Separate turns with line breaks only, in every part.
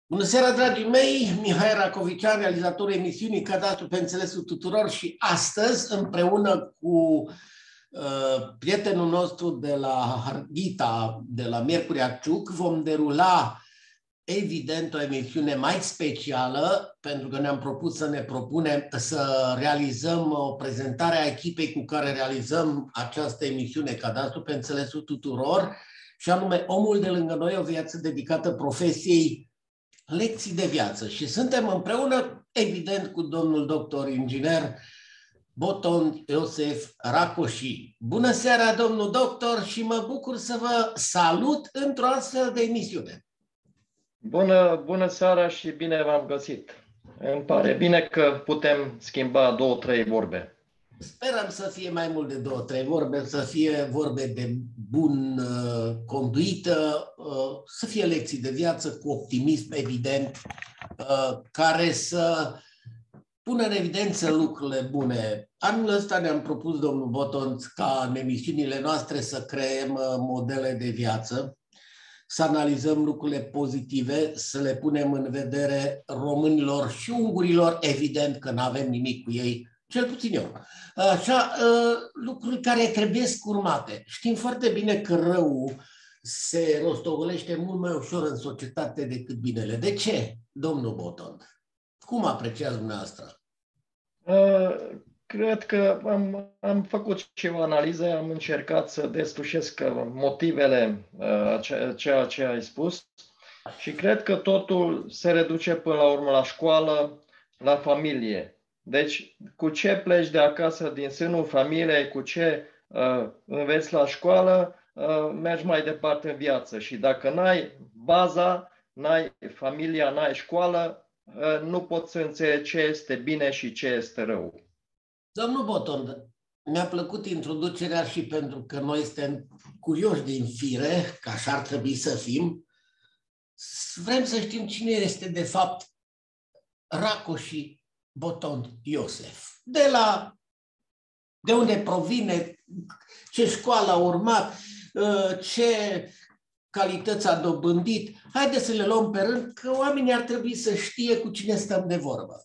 Bună seara, dragii mei! Mihai Racovician, realizatorul emisiunii Cadastru pe înțelesul tuturor, și astăzi, împreună cu prietenul nostru de la Harghita, de la Miercurea Ciuc, vom derula, evident, o emisiune mai specială, pentru că ne-am propus să realizăm o prezentare a echipei cu care realizăm această emisiune Cadastru pe înțelesul tuturor, și anume Omul de lângă noi, o viață dedicată profesiei lecții de viață. Și suntem împreună, evident, cu domnul doctor inginer Botond Iosef Racoși. Bună seara, domnul doctor, și mă bucur să vă salut într-o astfel de emisiune.
Bună seara și bine v-am găsit. Îmi pare bine că putem schimba 2-3 vorbe.
Sperăm să fie mai mult de 2-3 vorbe, să fie vorbe de bun conduită, să fie lecții de viață cu optimism, evident, care să pună în evidență lucrurile bune. Anul ăsta ne-am propus, domnul Botond, ca în emisiunile noastre să creăm modele de viață, să analizăm lucrurile pozitive, să le punem în vedere românilor și ungurilor, evident că nu avem nimic cu ei, cel puțin eu. Așa, lucruri care trebuie urmate. Știm foarte bine că răul se rostogolește mult mai ușor în societate decât binele. De ce, domnul Botond? Cum apreciați dumneavoastră?
Cred că am făcut și o analiză, am încercat să deslușesc motivele ceea ce ai spus și cred că totul se reduce până la urmă la școală, la familie. Deci, cu ce pleci de acasă din sânul familiei, cu ce înveți la școală, mergi mai departe în viață. Și dacă n-ai baza, n-ai familia, n-ai școală, nu poți să înțelegi ce este bine și ce este rău.
Domnul Botond, mi-a plăcut introducerea și pentru că noi suntem curioși din fire, că așa ar trebui să fim. Vrem să știm cine este de fapt Racoși Botond Iosef. De unde provine, ce școală a urmat, ce calități a dobândit. Haideți să le luăm pe rând, că oamenii ar trebui să știe cu cine stăm de vorbă.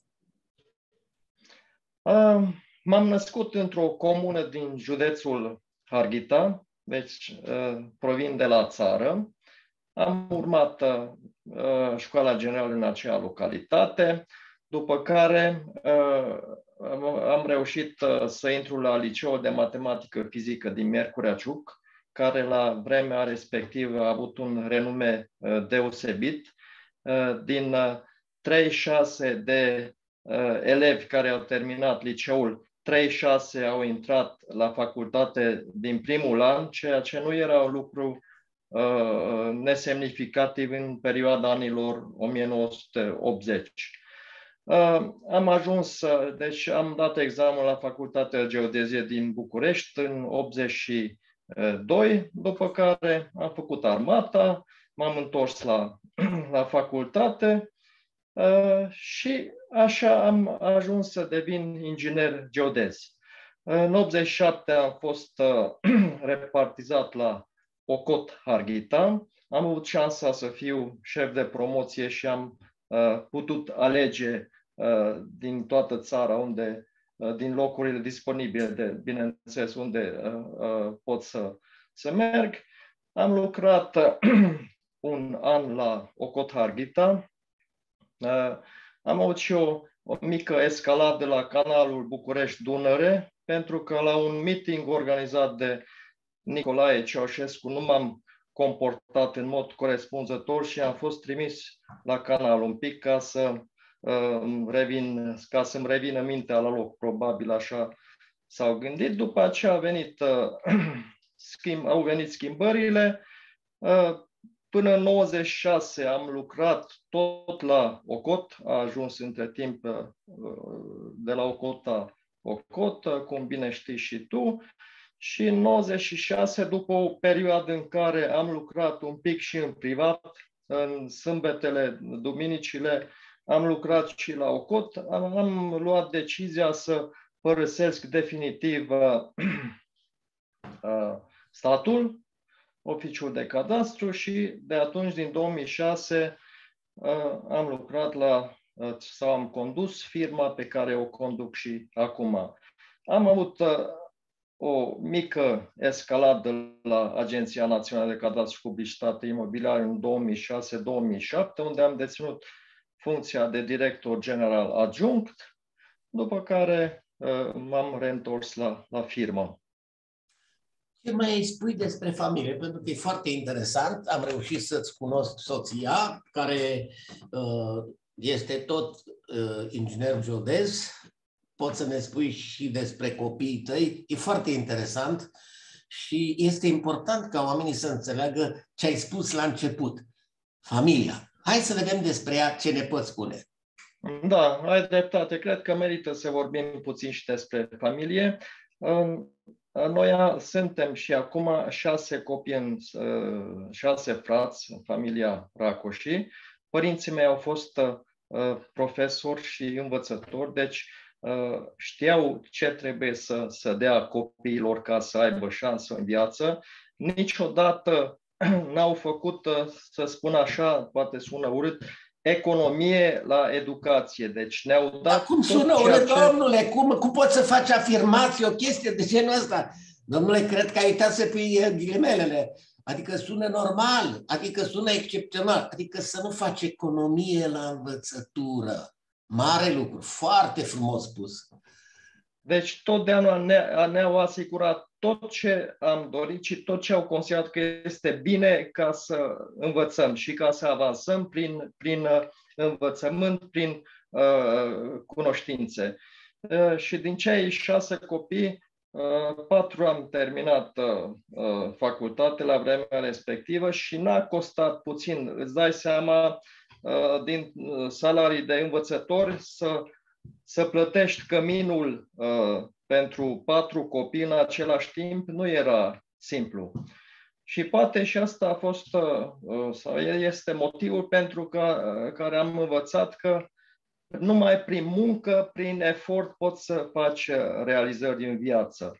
M-am născut într-o comună din județul Harghita, deci provin de la țară. Am urmat școala generală în acea localitate, după care am reușit să intru la liceul de matematică fizică din Miercurea Ciuc, care la vremea respectivă a avut un renume deosebit. Din 36 de elevi care au terminat liceul, 36 au intrat la facultate din primul an, ceea ce nu era un lucru nesemnificativ în perioada anilor 1980. Am ajuns, deci am dat examen la Facultatea de Geodezie din București în 82, după care am făcut armata, m-am întors la facultate și așa am ajuns să devin inginer geodez. În 87 am fost repartizat la Ocot Harghita. Am avut șansa să fiu șef de promoție și am putut alege din toată țara din locurile disponibile, bineînțeles, unde pot să merg. Am lucrat un an la Ocot Harghita. Am avut și o mică escaladă la canalul București-Dunăre, pentru că la un meeting organizat de Nicolae Ceaușescu nu m-am comportat în mod corespunzător și am fost trimis la canal un pic ca să-mi revină mintea la loc. Probabil așa s-au gândit. După aceea au venit schimbările. Până în 96 am lucrat tot la Ocot, a ajuns între timp de la Ocot la Ocot, cum bine știi și tu. Și în 96, după o perioadă în care am lucrat un pic și în privat, în sâmbetele, duminicile, am lucrat și la Ocot, am luat decizia să părăsesc definitiv statul, oficiul de cadastru, și de atunci, din 2006, am lucrat sau am condus firma pe care o conduc și acum. Am avut o mică escaladă la Agenția Națională de Cadastru și Publicitate Imobiliară în 2006-2007, unde am deținut funcția de director general adjunct, după care m-am reîntors la firmă.
Ce mai spui despre familie? Pentru că e foarte interesant. Am reușit să-ți cunosc soția, care este tot inginer geodez. Poți să ne spui și despre copiii tăi. E foarte interesant și este important ca oamenii să înțeleagă ce ai spus la început. Familia. Hai să vedem despre ea ce ne poți spune.
Da, ai dreptate. Cred că merită să vorbim puțin și despre familie. Noi suntem și acum 6 copii, 6 frați în familia Racoși. Părinții mei au fost profesori și învățători, deci știau ce trebuie să dea copiilor ca să aibă șansă în viață. Niciodată n-au făcut, să spun așa, poate sună urât, economie la educație. Deci ne-au dat...
Dar cum sună urât, domnule? Cum poți să faci afirmații, o chestie de genul ăsta? Domnule, cred că ai uitat să pui ghilimelele. Adică sună normal, adică sună excepțional, adică să nu faci economie la învățătură. Mare lucru, foarte frumos spus.
Deci totdeauna ne-au asigurat tot ce am dorit și tot ce au considerat că este bine ca să învățăm și ca să avansăm prin învățământ, prin cunoștințe. Și din cei 6 copii, 4 am terminat facultate la vremea respectivă și n-a costat puțin. Îți dai seama, din salarii de învățători să plătești căminul pentru 4 copii în același timp nu era simplu. Și poate și asta a fost, sau este motivul pentru care am învățat că numai prin muncă, prin efort poți să faci realizări în viață.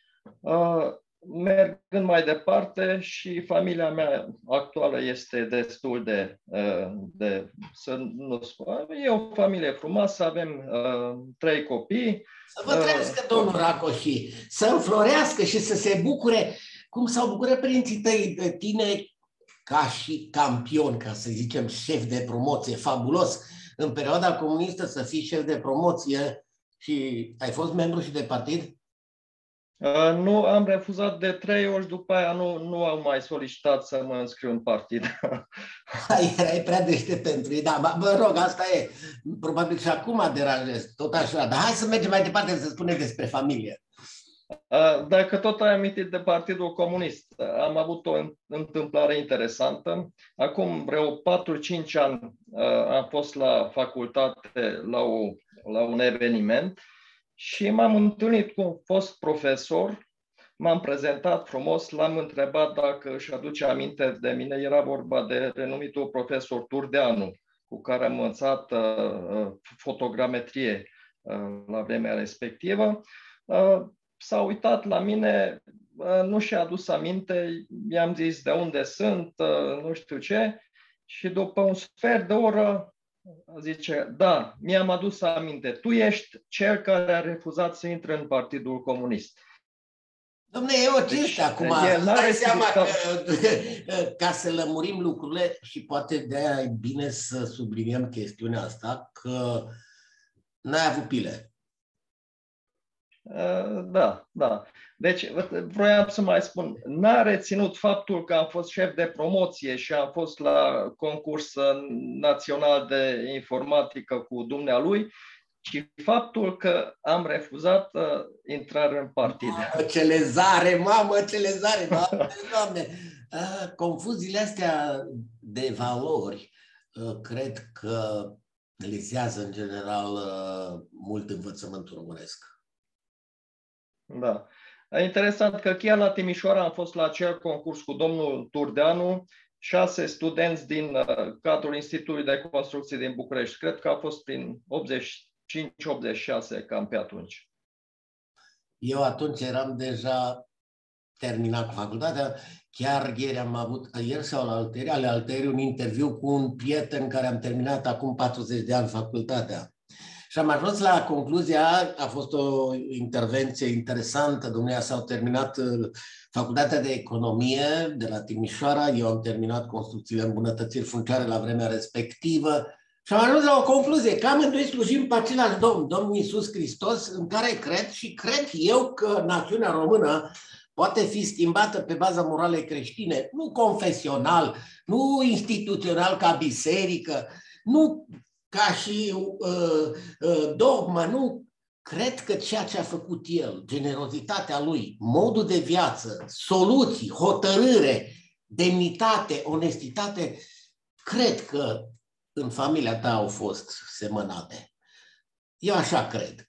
Mergând mai departe, și familia mea actuală este destul de să nu spun, e o familie frumoasă, avem 3 copii.
Să vă trăiască, domnul Racoși, să înflorească și să se bucure, cum s-au bucurat părinții tăi de tine ca și campion, ca să zicem șef de promoție, fabulos. În perioada comunistă să fii șef de promoție și ai fost membru și de partid?
Nu, am refuzat de 3 ori, după aia nu am mai solicitat să mă înscriu în partid.
Erai prea deștept pentru ei, da, vă rog, asta e. Probabil și acum deranjez, tot așa. Dar hai să mergem mai departe să spunem despre familie.
Dacă tot ai amintit de Partidul Comunist, am avut o întâmplare interesantă. Acum vreo 4-5 ani am fost la facultate la un eveniment și m-am întâlnit cu un fost profesor, m-am prezentat frumos, l-am întrebat dacă își aduce aminte de mine. Era vorba de renumitul profesor Turdeanu, cu care am învățat fotogrametrie la vremea respectivă. S-a uitat la mine, nu și-a adus aminte, i-am zis de unde sunt, nu știu ce, și după un sfert de oră zice, da, mi-am adus aminte, tu ești cel care a refuzat să intre în Partidul Comunist.
Dom'le, e o cinste acum, dai seama că, ca să lămurim lucrurile și poate de-aia e bine să subliniem chestiunea asta, că n-ai avut pile.
Da. Deci, vroiam să mai spun, n-a reținut faptul că am fost șef de promoție și am fost la concurs național de informatică cu dumnealui, ci faptul că am refuzat intrarea în partid.
Mamă, ce lezare, Doamne! Confuziile astea de valori, cred că lizează în general mult învățământul românesc.
Da. E interesant că chiar la Timișoara am fost la acel concurs cu domnul Turdeanu, 6 studenți din cadrul Institutului de Construcții din București. Cred că a fost prin 85-86, cam pe atunci.
Eu atunci eram deja terminat cu facultatea. Chiar ieri am avut, ieri sau alaltăieri, un interviu cu un prieten care am terminat acum 40 de ani facultatea. Și am ajuns la concluzia, a fost o intervenție interesantă, domnia s-au terminat facultatea de economie de la Timișoara, eu am terminat construcțiile îmbunătățiri funciare la vremea respectivă și am ajuns la o concluzie, că amândoi slujim pe același Domn, Domnul Iisus Hristos, în care cred și cred eu că națiunea română poate fi schimbată pe baza moralei creștine, nu confesional, nu instituțional ca biserică, nu ca și dogmă, nu. Cred că ceea ce a făcut el, generozitatea lui, modul de viață, soluții, hotărâre, demnitate, onestitate, cred că în familia ta au fost semănate. Eu așa cred.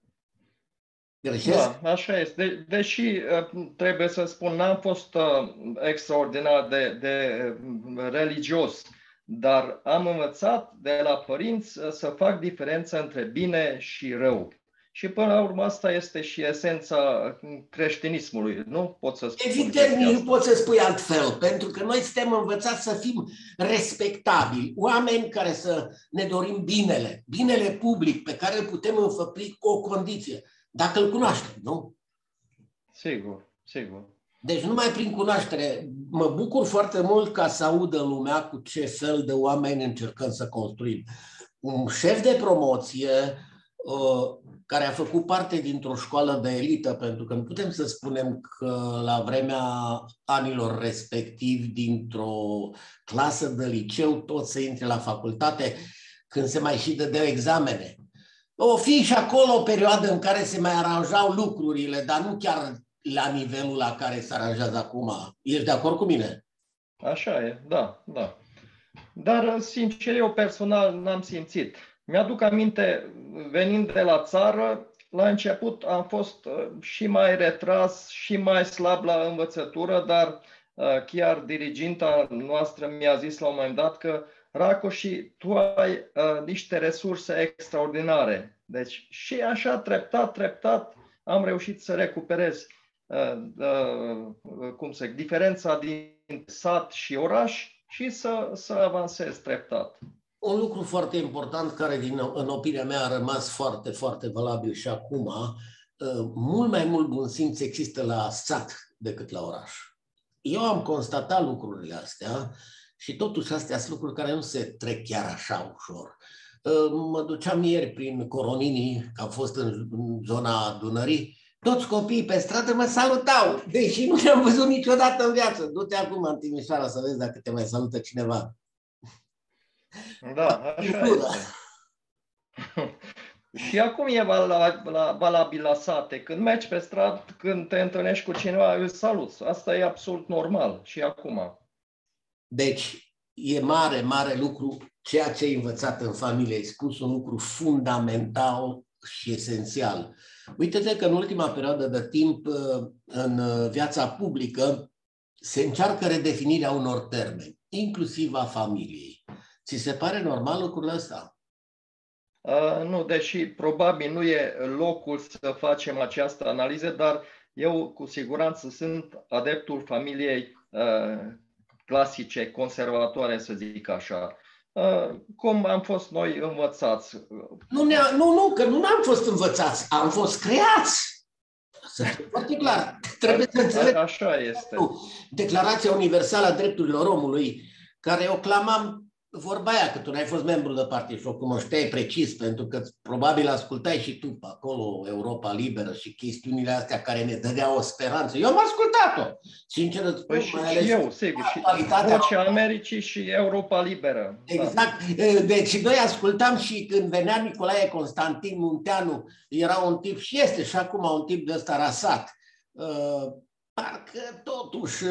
Greșesc? Da, așa este. Deși trebuie să spun, n-am fost extraordinar de religios, dar am învățat de la părinți să fac diferența între bine și rău. Și până la urmă asta este și esența creștinismului, nu? Pot să spun.
Evident, nu poți să spui altfel, pentru că noi suntem învățați să fim respectabili, oameni care să ne dorim binele public pe care îl putem înfăpri cu o condiție, dacă îl cunoaștem, nu?
Sigur, sigur.
Deci numai prin cunoaștere. Mă bucur foarte mult ca să audă lumea cu ce fel de oameni încercăm să construim. Un șef de promoție care a făcut parte dintr-o școală de elită, pentru că nu putem să spunem că la vremea anilor respectivi, dintr-o clasă de liceu, toți să intre la facultate când se mai și dădeau examene. O fi și acolo o perioadă în care se mai aranjau lucrurile, dar nu chiar la nivelul la care se aranjează acum. Ești de acord cu mine?
Așa e, da, da. Dar, sincer, eu personal n-am simțit. Mi-aduc aminte, venind de la țară, la început am fost și mai retras, și mai slab la învățătură, dar chiar diriginta noastră mi-a zis la un moment dat că Racoși, tu ai niște resurse extraordinare. Deci și așa, treptat, treptat, am reușit să recuperez diferența dintre sat și oraș și să avansez treptat.
Un lucru foarte important care, în opinia mea, a rămas foarte, foarte valabil și acum, mult mai mult bun simț există la sat decât la oraș. Eu am constatat lucrurile astea și totuși astea sunt lucruri care nu se trec chiar așa ușor. Mă duceam ieri prin Coronini, că am fost în zona Dunării, toți copiii pe stradă mă salutau, deși nu ne-am văzut niciodată în viață. Du-te acum în Timișoara să vezi dacă te mai salută cineva.
Da, așa este. Și acum e valabil la sate. Când mergi pe stradă, când te întâlnești cu cineva, îl saluți. Asta e absolut normal și acum.
Deci, e mare, mare lucru ceea ce ai învățat în familie. Ai spus un lucru fundamental și esențial. Uite-te că în ultima perioadă de timp, în viața publică, se încearcă redefinirea unor termeni, inclusiv a familiei. Ți se pare normal lucrul ăsta?
Nu, deși probabil nu e locul să facem această analiză, dar eu cu siguranță sunt adeptul familiei clasice, conservatoare, să zic așa. Cum am fost noi învățați.
Nu, că nu am fost învățați, am fost creați. Să fie foarte clar. Trebuie să înțeleg.
Așa este.
Declarația Universală a Drepturilor Omului, care o clamam, vorba aia, că tu n-ai fost membru de partid și o cunoșteai precis, pentru că probabil ascultai și tu pe acolo Europa Liberă și chestiunile astea care ne dădeau o speranță. Eu am ascultat-o, sincer îți spun,
mai ales și eu, sigur, și Vocea Americii și Europa Liberă.
Exact. Da. Deci noi ascultam și când venea Nicolae Constantin Munteanu, era un tip și este și acum un tip de ăsta rasat. Parcă totuși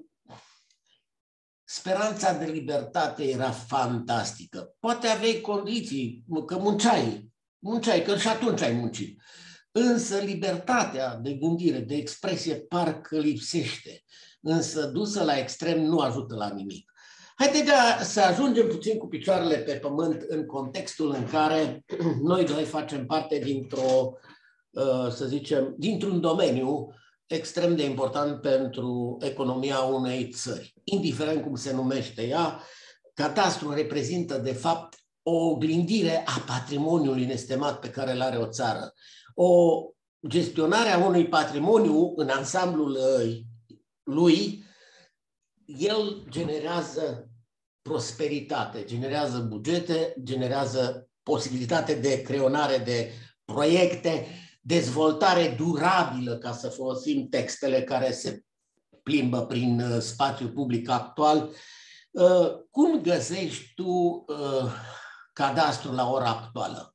speranța de libertate era fantastică. Poate aveai condiții, că munceai, că și atunci ai muncit. Însă libertatea de gândire, de expresie, parcă lipsește. Însă dusă la extrem nu ajută la nimic. Haideți să ajungem puțin cu picioarele pe pământ în contextul în care noi doi facem parte dintr-un domeniu extrem de important pentru economia unei țări. Indiferent cum se numește ea, cadastrul reprezintă, de fapt, o oglindire a patrimoniului nestemat pe care îl are o țară. O gestionare a unui patrimoniu în ansamblul lui, el generează prosperitate, generează bugete, generează posibilitate de creionare de proiecte, dezvoltare durabilă, ca să folosim textele care se plimbă prin spațiul public actual. Cum găsești tu cadastrul la ora actuală?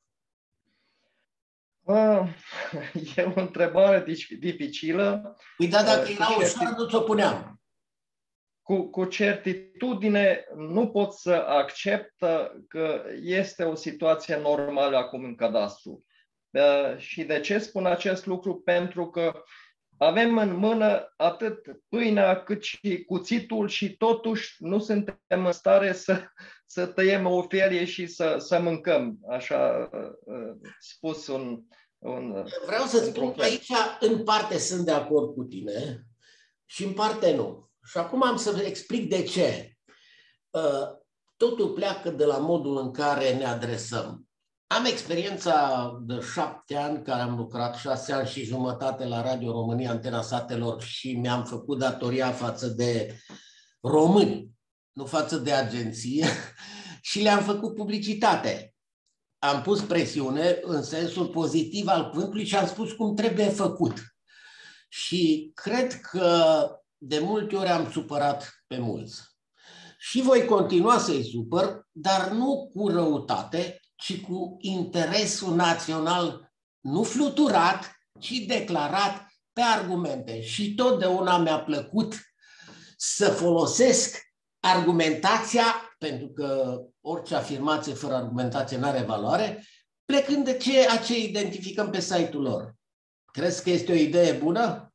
E o întrebare dificilă.
Păi da, dacă era ușor, nu ți-o puneam.
Cu certitudine nu pot să accept că este o situație normală acum în cadastru. Și de ce spun acest lucru? Pentru că avem în mână atât pâinea cât și cuțitul și totuși nu suntem în stare să tăiem o felie și să mâncăm, așa spus
Vreau să spun că aici în parte sunt de acord cu tine și în parte nu. Și acum am să vă explic de ce. Totul pleacă de la modul în care ne adresăm. Am experiența de 7 ani, care am lucrat 6 ani și jumătate la Radio România, Antena Satelor, și mi-am făcut datoria față de români, nu față de agenție, și le-am făcut publicitate. Am pus presiune în sensul pozitiv al cuvântului și am spus cum trebuie făcut. Și cred că de multe ori am supărat pe mulți. Și voi continua să-i supăr, dar nu cu răutate, ci cu interesul național, nu fluturat, ci declarat pe argumente. Și totdeauna mi-a plăcut să folosesc argumentația, pentru că orice afirmație fără argumentație nu are valoare, plecând de ceea ce identificăm pe site-ul lor. Crezi că este o idee bună?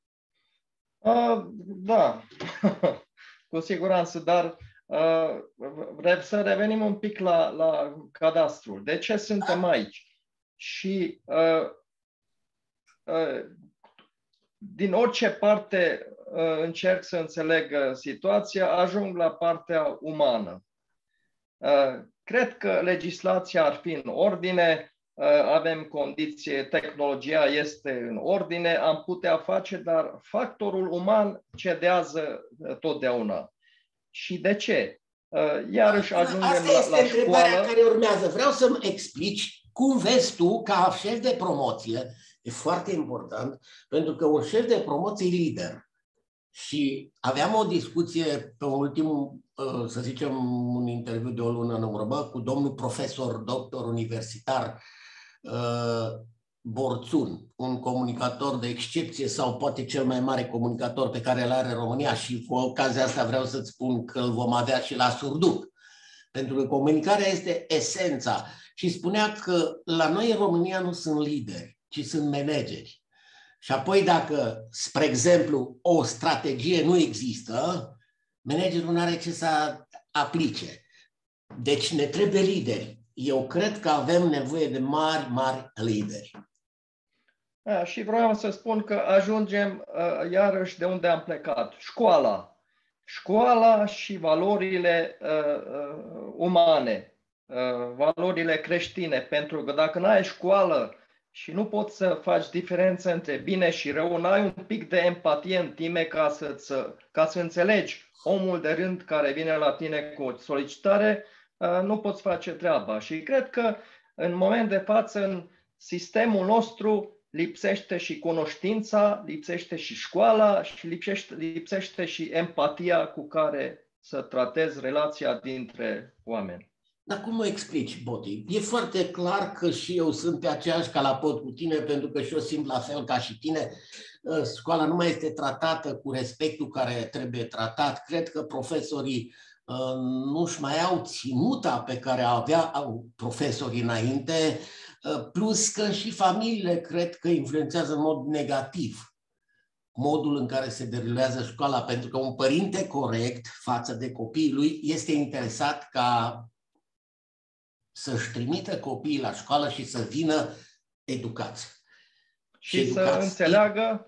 Da, cu siguranță, dar să revenim un pic la cadastru. De ce suntem aici? Și din orice parte încerc să înțeleg situația, ajung la partea umană. Cred că legislația ar fi în ordine, avem condiție, tehnologia este în ordine, am putea face, dar factorul uman cedează totdeauna. Și de ce? Iarăși ajungem
Asta este
la
întrebarea
școală.
care urmează. Vreau să-mi explici cum vezi tu, ca șef de promoție, e foarte important, pentru că un șef de promoție e lider. Și aveam o discuție pe ultimul, să zicem, un interviu de o lună în urmă cu domnul profesor, doctor universitar Borțun, un comunicator de excepție sau poate cel mai mare comunicator pe care îl are România, și cu ocazia asta vreau să-ți spun că îl vom avea și la Surduc. Pentru că comunicarea este esența. Și spunea că la noi în România nu sunt lideri, ci sunt manageri. Și apoi dacă, spre exemplu, o strategie nu există, managerul nu are ce să aplice. Deci ne trebuie lideri. Eu cred că avem nevoie de mari lideri.
Și vreau să spun că ajungem iarăși de unde am plecat. Școala și valorile umane, valorile creștine. Pentru că dacă nu ai școală și nu poți să faci diferență între bine și rău, nu ai un pic de empatie în tine ca să înțelegi omul de rând care vine la tine cu o solicitare, nu poți face treaba. Și cred că în moment de față, în sistemul nostru, lipsește și cunoștința, lipsește și școala și lipsește și empatia cu care să tratezi relația dintre oameni.
Dar cum o explici, Boti? E foarte clar că și eu sunt pe aceeași calapot cu tine, pentru că și eu simt la fel ca și tine. Școala nu mai este tratată cu respectul care trebuie tratat. Cred că profesorii nu-și mai au ținuta pe care aveau profesorii înainte, plus că și familiile cred că influențează în mod negativ modul în care se derulează școala, pentru că un părinte corect față de copiii lui este interesat ca să-și trimită copiii la școală și să vină educați.
Și să înțeleagă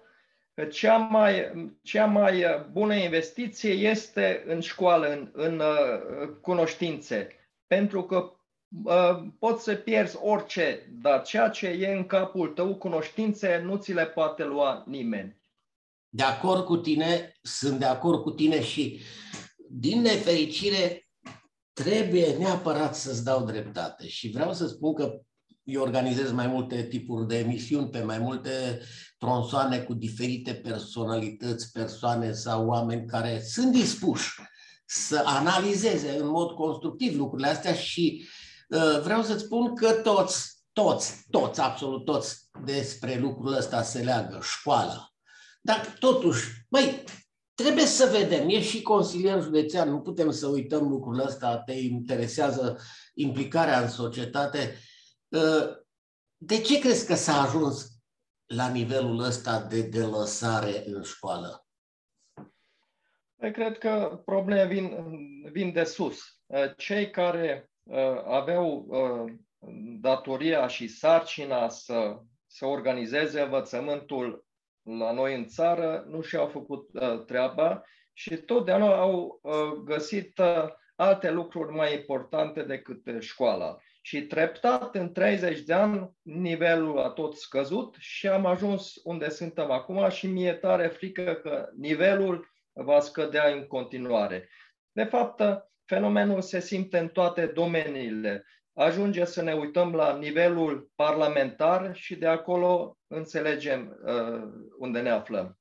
că cea mai bună investiție este în școală, în cunoștințe. Pentru că poți să pierzi orice, dar ceea ce e în capul tău, cunoștințe, nu ți le poate lua nimeni.
De acord cu tine, sunt de acord cu tine și, din nefericire, trebuie neapărat să-ți dau dreptate. Și vreau să spun că eu organizez mai multe tipuri de emisiuni pe mai multe tronsoane cu diferite personalități, persoane sau oameni care sunt dispuși să analizeze în mod constructiv lucrurile astea și vreau să-ți spun că toți, absolut toți despre lucrul ăsta se leagă, școala. Dar totuși, trebuie să vedem, ești și consilier județean, nu putem să uităm lucrul ăsta, te interesează implicarea în societate. De ce crezi că s-a ajuns la nivelul ăsta de delăsare în școală?
Cred că probleme vin de sus. Cei care aveau datoria și sarcina să organizeze învățământul la noi în țară nu și-au făcut treaba și totdeauna au găsit alte lucruri mai importante decât școala. Și treptat, în 30 de ani, nivelul a tot scăzut și am ajuns unde suntem acum și mi-e tare frică că nivelul va scădea în continuare. De fapt, fenomenul se simte în toate domeniile. Ajunge să ne uităm la nivelul parlamentar și de acolo înțelegem unde ne aflăm.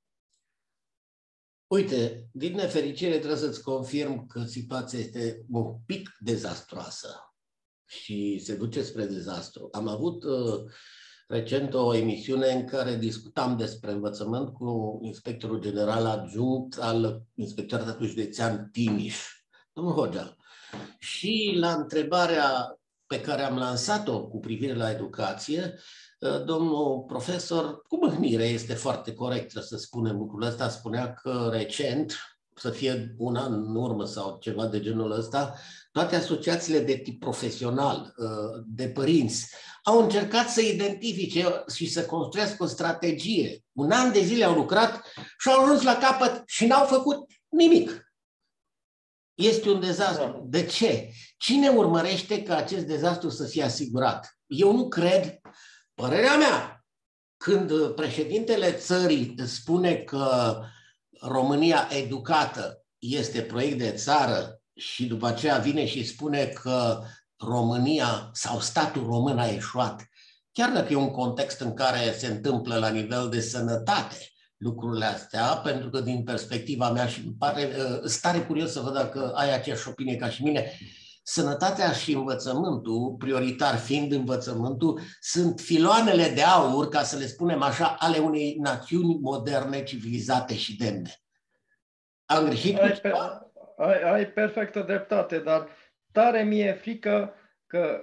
Uite, din nefericire trebuie să-ți confirm că situația este un pic dezastroasă și se duce spre dezastru. Am avut recent o emisiune în care discutam despre învățământ cu inspectorul general adjunct al Inspectoratului Județean Timiș, domnul Hogea. Și la întrebarea pe care am lansat-o cu privire la educație, domnul profesor, cu mâhnire, este foarte corect să spunem lucrul ăsta, spunea că recent, să fie un an în urmă sau ceva de genul ăsta, toate asociațiile de tip profesional, de părinți, au încercat să identifice și să construiască o strategie. Un an de zile au lucrat și au ajuns la capăt și n-au făcut nimic. Este un dezastru. Da. De ce? Cine urmărește ca acest dezastru să fie asigurat? Eu nu cred, părerea mea, când președintele țării spune că România educată este proiect de țară și după aceea vine și spune că România sau statul român a eșuat, chiar dacă e un context în care se întâmplă la nivel de sănătate lucrurile astea, pentru că din perspectiva mea și îmi pare stare curios să văd dacă ai aceeași opinie ca și mine, sănătatea și învățământul, prioritar fiind învățământul, sunt filoanele de aur, ca să le spunem așa, ale unei națiuni moderne, civilizate și demne. Am greșit?
Ai perfectă dreptate, dar tare mi-e frică că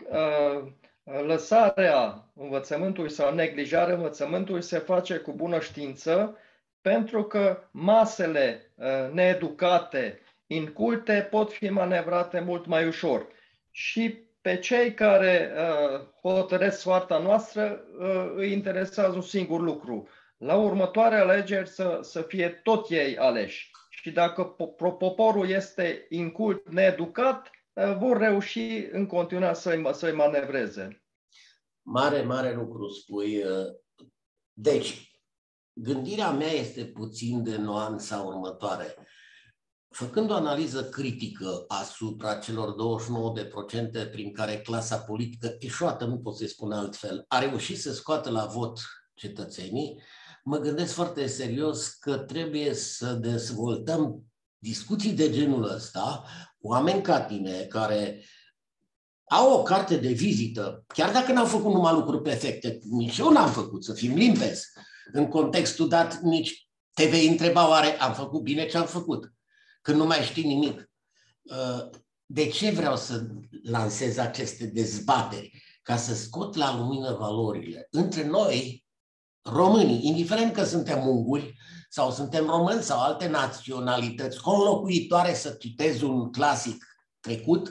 lăsarea învățământului sau neglijarea învățământului se face cu bună știință, pentru că masele needucate, inculte, pot fi manevrate mult mai ușor. Și pe cei care hotărăsc soarta noastră îi interesează un singur lucru. La următoarea alegeri să fie tot ei aleși. Și dacă poporul este incult, needucat, vor reuși în continuare să-i manevreze.
Mare lucru spui. Deci, gândirea mea este puțin de nuanța următoare. Făcând o analiză critică asupra celor 29% prin care clasa politică eșuată, nu pot să-i spun altfel, a reușit să scoată la vot cetățenii, mă gândesc foarte serios că trebuie să dezvoltăm discuții de genul ăsta, oameni ca tine care au o carte de vizită, chiar dacă n-au făcut numai lucruri perfecte, nici eu n-am făcut, să fim limpezi. În contextul dat, nici te vei întreba, oare am făcut bine ce am făcut? Când nu mai știi nimic. De ce vreau să lansez aceste dezbateri? Ca să scot la lumină valorile. Între noi, românii, indiferent că suntem unguri sau suntem români sau alte naționalități, conlocuitoare, să citez un clasic trecut,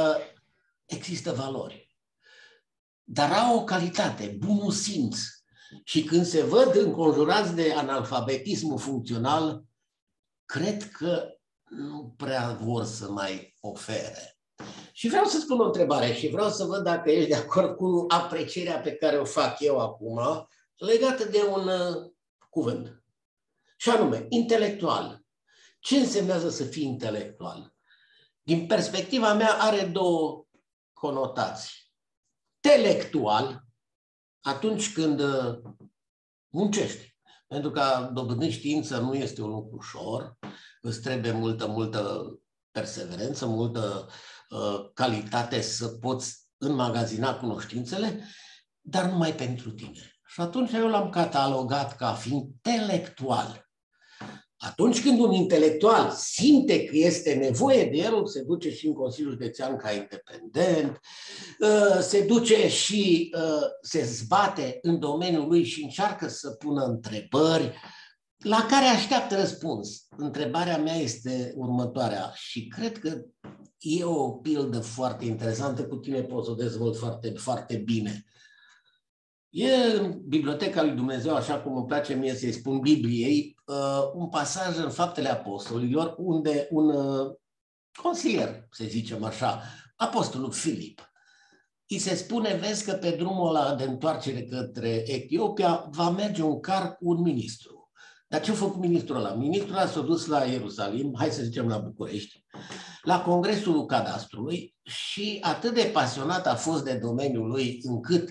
există valori. Dar au o calitate, bunul simț. Și când se văd înconjurați de analfabetismul funcțional, cred că nu prea vor să mai ofere. Și vreau să spun o întrebare și vreau să văd dacă ești de acord cu aprecierea pe care o fac eu acum, legată de un cuvânt. Și anume, intelectual. Ce însemnează să fii intelectual? Din perspectiva mea are două conotații. Telectual, atunci când muncești. Pentru că a dobândi știință nu este un lucru ușor, îți trebuie multă perseverență, multă calitate să poți înmagazina cunoștințele, dar numai pentru tine. Și atunci eu l-am catalogat ca fiind intelectual. Atunci când un intelectual simte că este nevoie de el, se duce și în Consiliul Județean ca independent, se duce și se zbate în domeniul lui și încearcă să pună întrebări la care așteaptă răspuns. Întrebarea mea este următoarea și cred că e o pildă foarte interesantă, cu tine pot să o dezvolt foarte bine. E în Biblioteca lui Dumnezeu, așa cum îmi place mie să-i spun Bibliei, un pasaj în Faptele Apostolilor, unde un consilier, să zicem așa, apostolul Filip, îi se spune, vezi că pe drumul ăla de întoarcere către Etiopia va merge un car cu un ministru. Dar ce a făcut ministrul ăla? Ministrul ăla s-a dus la Ierusalim, hai să zicem la București, la Congresul Cadastrului și atât de pasionat a fost de domeniul lui încât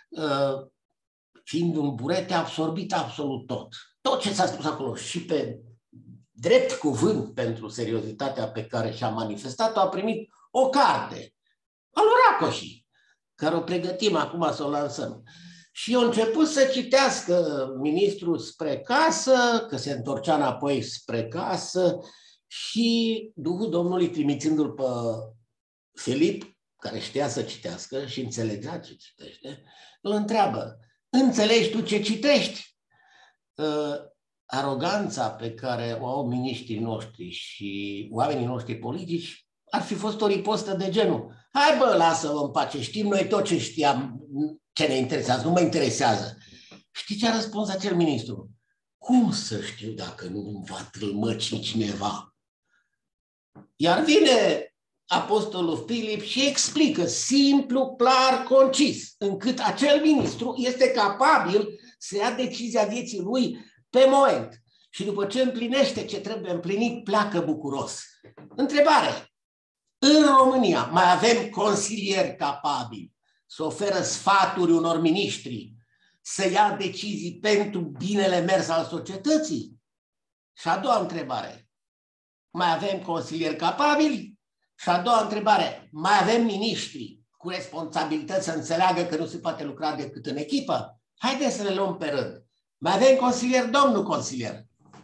fiind un burete, a absorbit absolut tot. Tot ce s-a spus acolo și pe drept cuvânt pentru seriozitatea pe care și-a manifestat-o, a primit o carte a lui Racoși, care o pregătim acum să o lansăm. Și a început să citească ministrul spre casă, că se întorcea înapoi spre casă și Duhul Domnului, trimițându-l pe Filip, care știa să citească și înțelegea ce citește, îl întreabă, înțelegi tu ce citești? Aroganța pe care o au miniștrii noștri și oamenii noștri politici ar fi fost o ripostă de genul, hai bă, lasă-mă în pace, știm noi tot ce știam, ce ne interesează, nu mă interesează. Știi ce a răspuns acel ministru? Cum să știu dacă nu va tâlmăci cineva? Iar vine apostolul Filip și explică simplu, clar, concis, încât acel ministru este capabil să ia decizia vieții lui pe moment. Și după ce împlinește ce trebuie împlinit, pleacă bucuros. Întrebare. În România mai avem consilieri capabili să oferă sfaturi unor miniștri, să ia decizii pentru binele mers al societății? Și a doua întrebare. Mai avem consilieri capabili? Și a doua întrebare, mai avem miniștri cu responsabilități să înțeleagă că nu se poate lucra decât în echipă? Haideți să le luăm pe rând. Mai avem consilier, domnul consilier?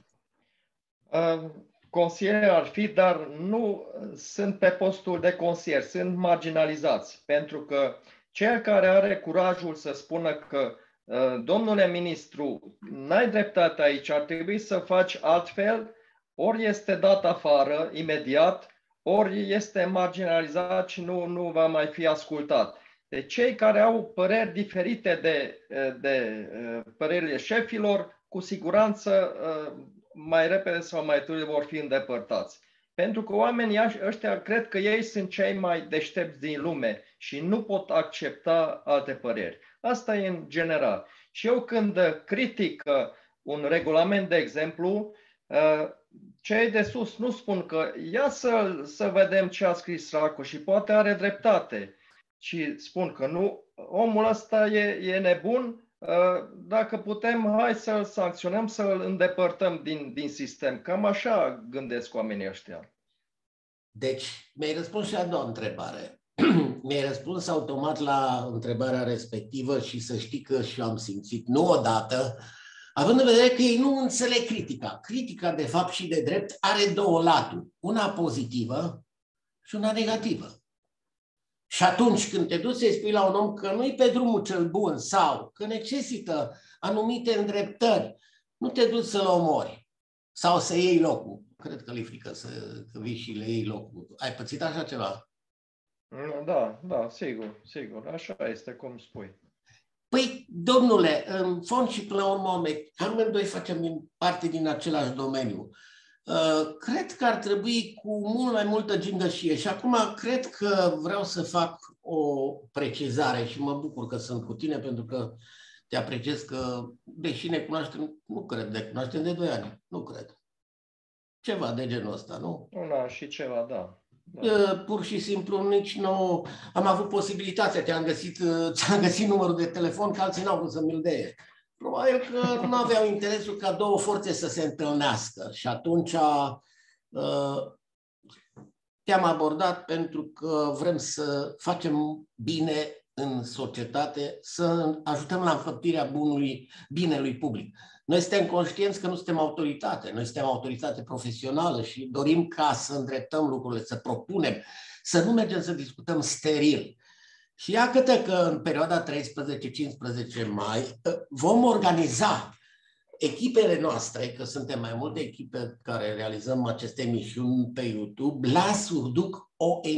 Consilier ar fi, dar nu sunt pe postul de consilier, sunt marginalizați. Pentru că cel care are curajul să spună că domnule ministru, n-ai dreptate aici, ar trebui să faci altfel, ori este dat afară imediat, ori este marginalizat și nu va mai fi ascultat. Deci cei care au păreri diferite de părerile șefilor, cu siguranță mai repede sau mai târziu vor fi îndepărtați. Pentru că oamenii ăștia cred că ei sunt cei mai deștepți din lume și nu pot accepta alte păreri. Asta e în general. Și eu când critic un regulament, de exemplu, cei de sus nu spun că ia să vedem ce a scris Racoși și poate are dreptate, ci spun că nu, omul ăsta e nebun, dacă putem, hai să-l sancționăm, să-l îndepărtăm din sistem. Cam așa gândesc oamenii ăștia.
Deci, mi-ai răspuns și la a doua întrebare. Mi-ai răspuns automat la întrebarea respectivă și să știi că și am simțit, nu odată, având în vedere că ei nu înțeleg critica. Critica, de fapt și de drept, are două laturi. Una pozitivă și una negativă. Și atunci când te duci să-i spui la un om că nu-i pe drumul cel bun sau că necesită anumite îndreptări, nu te duci să-l omori sau să iei locul. Cred că le frică să vii și le iei locul. Ai pățit așa ceva?
Da, sigur. Așa este cum spui.
Păi, domnule, în fond și până la urmă, amândoi facem parte din același domeniu. Cred că ar trebui cu mult mai multă gingășie și acum cred că vreau să fac o precizare și mă bucur că sunt cu tine pentru că te apreciez că, deși ne cunoaștem, nu cred, ne cunoaștem de 2 ani, nu cred. Ceva de genul ăsta, nu?
Un an și ceva, da.
Pur și simplu nici nu am avut posibilitatea, ți-am găsit numărul de telefon, că alții n-au vrut să mi-l dea. Probabil că nu aveau interesul ca două forțe să se întâlnească și atunci te-am abordat pentru că vrem să facem bine în societate, să ajutăm la înfăptuirea binelui public. Noi suntem conștienți că nu suntem autoritate, noi suntem autoritate profesională și dorim ca să îndreptăm lucrurile, să propunem, să nu mergem să discutăm steril. Și iată că în perioada 13-15 mai vom organiza echipele noastre, că suntem mai multe echipe care realizăm aceste emisiuni pe YouTube, la Surduc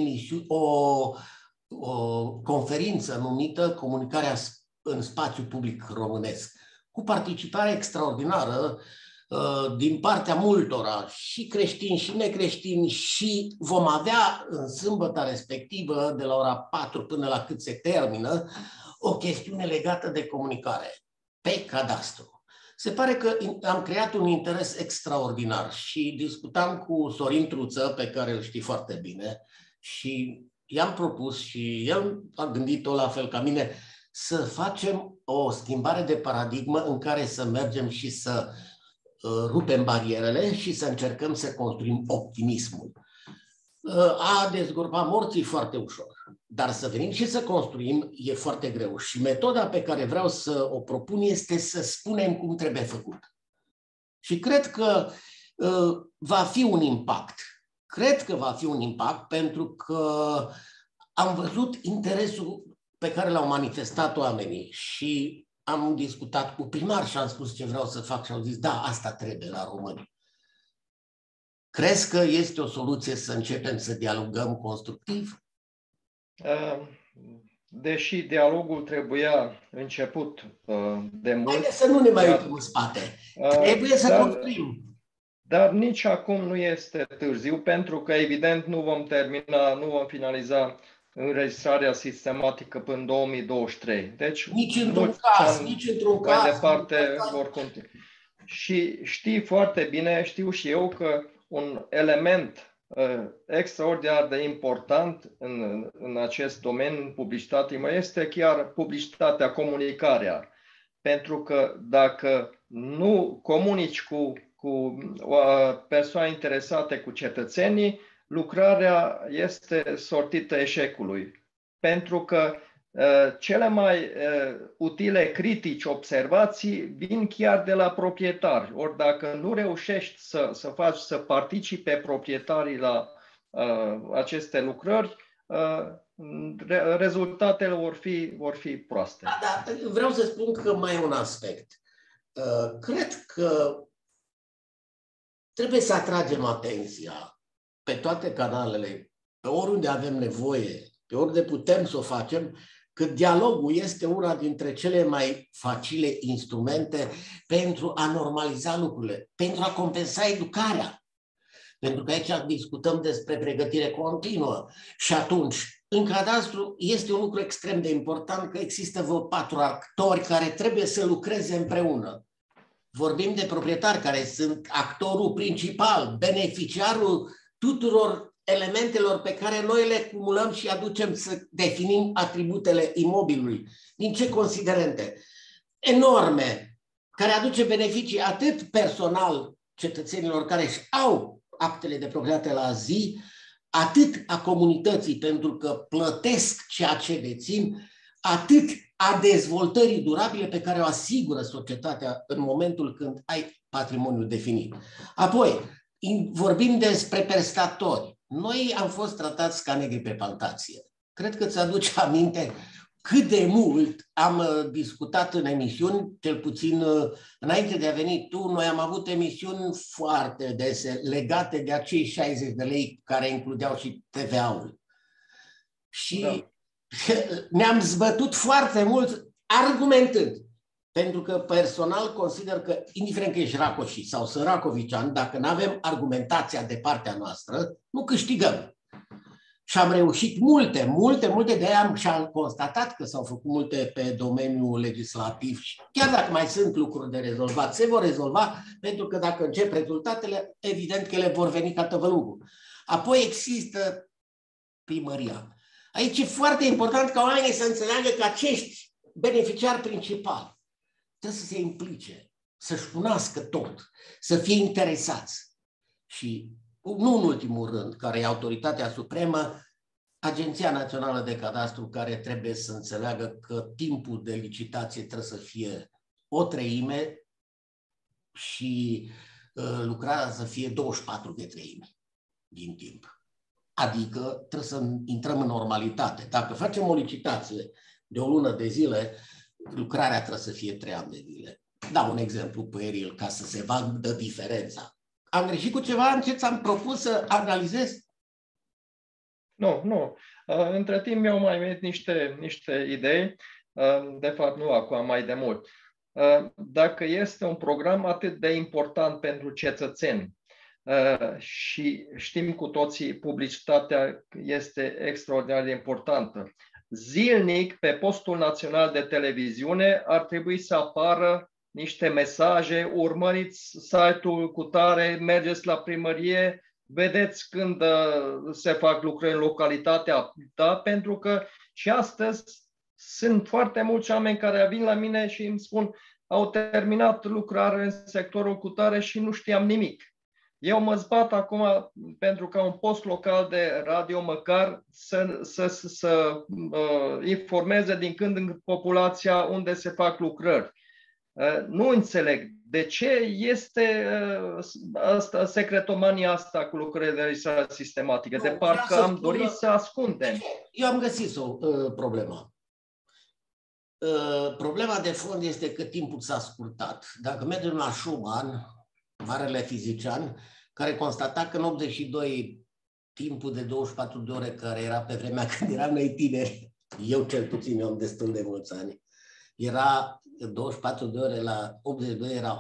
o conferință numită Comunicarea în spațiu public românesc, cu participare extraordinară din partea multora, și creștini și necreștini, și vom avea în sâmbătă respectivă, de la ora 4 până la cât se termină, o chestiune legată de comunicare pe cadastru. Se pare că am creat un interes extraordinar și discutam cu Sorin Truță, pe care îl știi foarte bine, și i-am propus și el a gândit-o la fel ca mine, să facem o schimbare de paradigmă în care să mergem și să rupem barierele și să încercăm să construim optimismul. A dezgropa morții foarte ușor, dar să venim și să construim e foarte greu. Și metoda pe care vreau să o propun este să spunem cum trebuie făcut. Și cred că va fi un impact. Cred că va fi un impact pentru că am văzut interesul pe care l-au manifestat oamenii și am discutat cu primar și am spus ce vreau să fac și au zis, da, asta trebuie la români. Crezi că este o soluție să începem să dialogăm constructiv?
Deși dialogul trebuia început de mult...
Haideți să nu ne mai uităm în spate. Trebuie să construim.
Dar nici acum nu este târziu, pentru că, evident, nu vom finaliza înregistrarea sistematică până în 2023. Deci,
nici într-un caz.
Mai departe vor continua. Și știi foarte bine, știu și eu, că un element extraordinar de important în acest domeniu, în publicitate, mai este chiar publicitatea, comunicarea. Pentru că dacă nu comunici cu persoane interesate, cu cetățenii, lucrarea este sortită eșecului. Pentru că cele mai utile critici, observații vin chiar de la proprietari. Ori dacă nu reușești să participe proprietarii la aceste lucrări, rezultatele vor fi proaste.
Da, vreau să spun că mai e un aspect. Cred că trebuie să atragem atenția pe toate canalele, pe oriunde avem nevoie, pe oriunde putem să o facem, că dialogul este una dintre cele mai facile instrumente pentru a normaliza lucrurile, pentru a compensa educarea. Pentru că aici discutăm despre pregătire continuă și atunci, în cadastru, este un lucru extrem de important că există vreo 4 actori care trebuie să lucreze împreună. Vorbim de proprietari care sunt actorul principal, beneficiarul tuturor elementelor pe care noi le cumulăm și aducem să definim atributele imobilului. Din ce considerente? Enorme, care aduce beneficii atât personal cetățenilor care își au actele de proprietate la zi, atât a comunității pentru că plătesc ceea ce dețin, atât a dezvoltării durabile pe care o asigură societatea în momentul când ai patrimoniul definit. Apoi, vorbim despre prestatori. Noi am fost tratați ca negri pe plantație. Cred că ți-aduce aminte cât de mult am discutat în emisiuni, cel puțin înainte de a veni tu, noi am avut emisiuni foarte dese legate de acei 60 de lei care includeau și TVA-ul. Și ne-am zbătut foarte mult argumentând, pentru că personal consider că, indiferent că ești racoși sau sunt racovician, dacă nu avem argumentația de partea noastră, nu câștigăm. Și am reușit multe, de aia am constatat că s-au făcut multe pe domeniul legislativ și chiar dacă mai sunt lucruri de rezolvat, se vor rezolva, pentru că dacă încep rezultatele, evident că ele vor veni ca tăvălugul. Apoi există primăria. Aici e foarte important ca oamenii să înțeleagă că acești beneficiari principali trebuie să se implice, să-și cunoască tot, să fie interesați. Și nu în ultimul rând, care e autoritatea supremă, Agenția Națională de Cadastru, care trebuie să înțeleagă că timpul de licitație trebuie să fie o treime și lucrarea să fie 24 de treimi din timp. Adică trebuie să intrăm în normalitate. Dacă facem o licitație de o lună de zile, lucrarea trebuie să fie 3 ani de zile. Dau un exemplu pueril ca să se vadă diferența. Am greșit cu ceva în ce ți-am propus să analizez?
Nu. Între timp mi-au mai venit niște idei, de fapt nu acum, mai de mult. Dacă este un program atât de important pentru cetățeni și știm cu toții, publicitatea este extraordinar de importantă. Zilnic, pe postul național de televiziune, ar trebui să apară niște mesaje, urmăriți site-ul cutare, mergeți la primărie, vedeți când se fac lucrări în localitatea ta, pentru că și astăzi sunt foarte mulți oameni care vin la mine și îmi spun au terminat lucrare în sectorul cutare și nu știam nimic. Eu mă zbat acum pentru ca un post local de radio măcar să informeze din când în populația unde se fac lucrări. Nu înțeleg de ce este secretomania asta cu lucrările de registrare sistematică. De parcă am dorit să ascundem.
Eu am găsit o problemă. Problema de fond este că timpul s-a scurtat. Dacă mergem la Schumann, marele fizician, care constata că în 82 timpul de 24 de ore care era pe vremea când eram noi tineri, eu cel puțin, eu am destul de mulți ani, era 24 de ore, la 82 era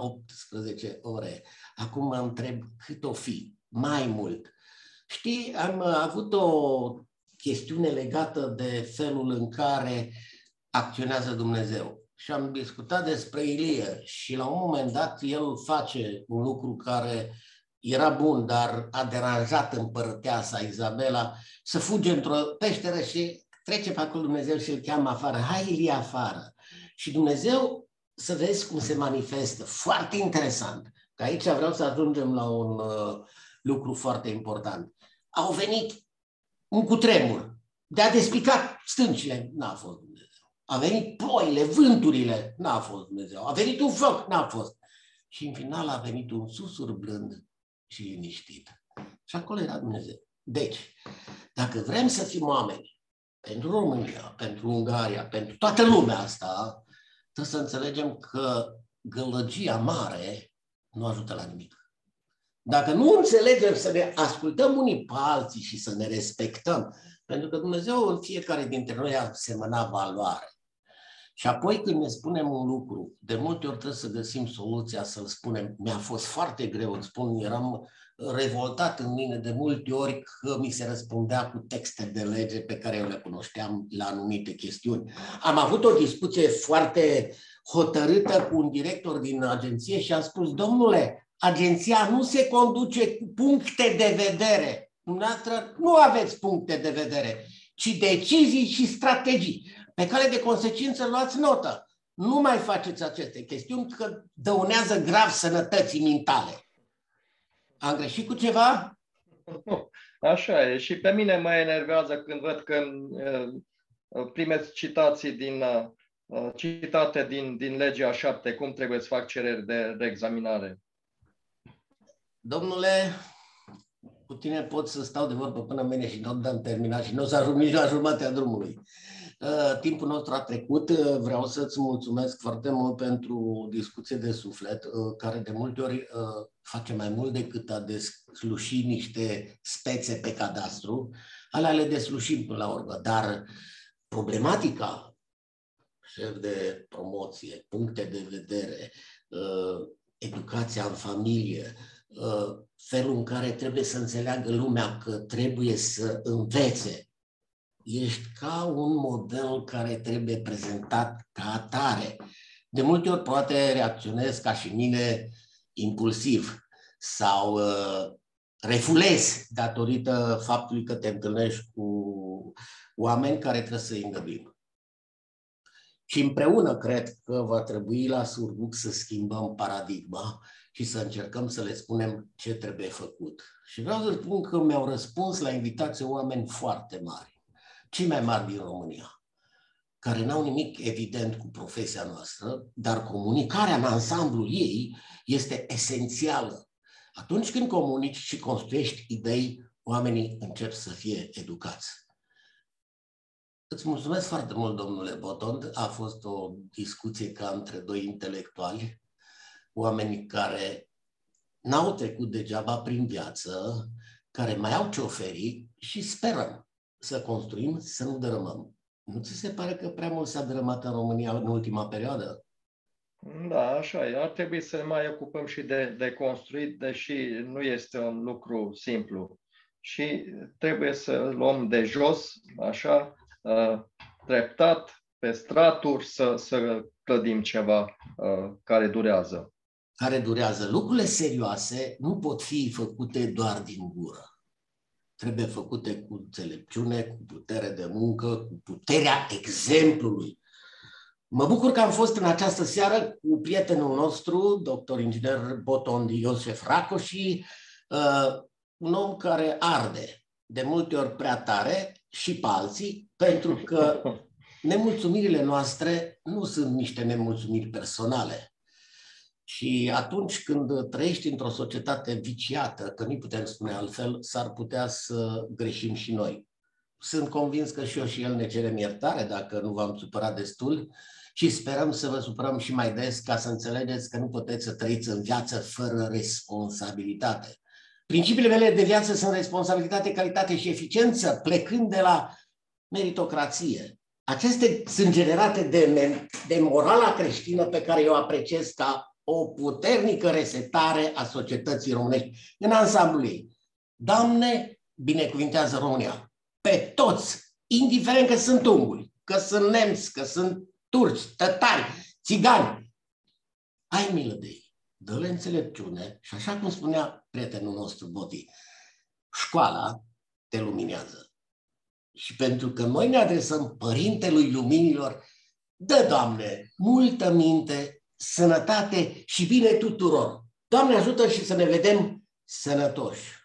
18 ore. Acum mă întreb cât o fi, mai mult. Știi, am avut o chestiune legată de felul în care acționează Dumnezeu. Și am discutat despre Ilie și la un moment dat el face un lucru care era bun, dar a deranjat împărăteasa Izabela, să fuge într-o peșteră și trece pe acolo Dumnezeu și îl cheamă afară. Hai, Ilie, afară! Și Dumnezeu, să vezi cum se manifestă. Foarte interesant. Că aici vreau să ajungem la un lucru foarte important. Au venit un cutremur. De-a despicat stâncile, n-a fost Dumnezeu. A venit ploile, vânturile, n-a fost Dumnezeu. A venit un foc, n-a fost. Și în final a venit un susur blând și liniștit. Și acolo era Dumnezeu. Deci, dacă vrem să fim oameni pentru România, pentru Ungaria, pentru toată lumea asta, trebuie să înțelegem că gălăgia mare nu ajută la nimic. Dacă nu înțelegem să ne ascultăm unii pe alții și să ne respectăm, pentru că Dumnezeu în fiecare dintre noi a semănat valoare. Și apoi când ne spunem un lucru, de multe ori trebuie să găsim soluția să-l spunem. Mi-a fost foarte greu, îți spun, eram revoltat în mine de multe ori că mi se răspundea cu texte de lege pe care eu le cunoșteam la anumite chestiuni. Am avut o discuție foarte hotărâtă cu un director din agenție și am spus, domnule, agenția nu se conduce cu puncte de vedere. Dumneavoastră nu aveți puncte de vedere, ci decizii și strategii. Pe cale de consecință luați notă. Nu mai faceți aceste chestiuni că dăunează grav sănătății mentale. Am greșit cu ceva?
Așa e. Și pe mine mă enervează când văd că primeți citate din legea 7, cum trebuie să fac cereri de reexaminare.
Domnule, cu tine pot să stau de vorbă până mâine și nu am terminat și nu o să ajung nici la jumătatea drumului. Timpul nostru a trecut. Vreau să-ți mulțumesc foarte mult pentru discuție de suflet, care de multe ori face mai mult decât a desluși niște spețe pe cadastru. Alea le deslușim până la urmă, dar problematica șef de promoție, puncte de vedere, educația în familie, felul în care trebuie să înțeleagă lumea că trebuie să învețe. Ești ca un model care trebuie prezentat ca atare. De multe ori poate reacționezi ca și mine impulsiv sau refulezi datorită faptului că te întâlnești cu oameni care trebuie să îi îngăduim. Și împreună cred că va trebui la Surduc să schimbăm paradigma și să încercăm să le spunem ce trebuie făcut. Și vreau să spun că mi-au răspuns la invitație oameni foarte mari, cei mai mari din România, care n-au nimic evident cu profesia noastră, dar comunicarea în ansamblul ei este esențială. Atunci când comunici și construiești idei, oamenii încep să fie educați. Îți mulțumesc foarte mult, domnule Botond. A fost o discuție ca între doi intelectuali, oameni care n-au trecut degeaba prin viață, care mai au ce oferi și sperăm să construim, să nu dărâmăm. Nu ți se pare că prea mult s-a dărâmat în România în ultima perioadă?
Da, așa e. Ar trebui să ne mai ocupăm și de construit, deși nu este un lucru simplu. Și trebuie să luăm de jos, așa, treptat, pe straturi, să clădim ceva care durează.
Care durează. Lucrurile serioase nu pot fi făcute doar din gură. Trebuie făcute cu înțelepciune, cu putere de muncă, cu puterea exemplului. Mă bucur că am fost în această seară cu prietenul nostru, doctor inginer Botond Iosef Racoși, un om care arde de multe ori prea tare și pe alții, pentru că nemulțumirile noastre nu sunt niște nemulțumiri personale. Și atunci când trăiești într-o societate viciată, că nu putem spune altfel, s-ar putea să greșim și noi. Sunt convins că și eu și el ne cerem iertare dacă nu v-am supărat destul și sperăm să vă supărăm și mai des ca să înțelegeți că nu puteți să trăiți în viață fără responsabilitate. Principiile mele de viață sunt responsabilitate, calitate și eficiență, plecând de la meritocrație. Acestea sunt generate de morala creștină pe care eu apreciez ca o puternică resetare a societății românești în ansamblul ei. Doamne, binecuvintează România pe toți, indiferent că sunt unguri, că sunt nemți, că sunt turci, tătari, țigani. Ai milă de ei, dă-le înțelepciune și așa cum spunea prietenul nostru Boti, școala te luminează. Și pentru că noi ne adresăm Părintelui Luminilor, dă, Doamne, multă minte, sănătate și bine tuturor. Doamne ajută și să ne vedem sănătoși.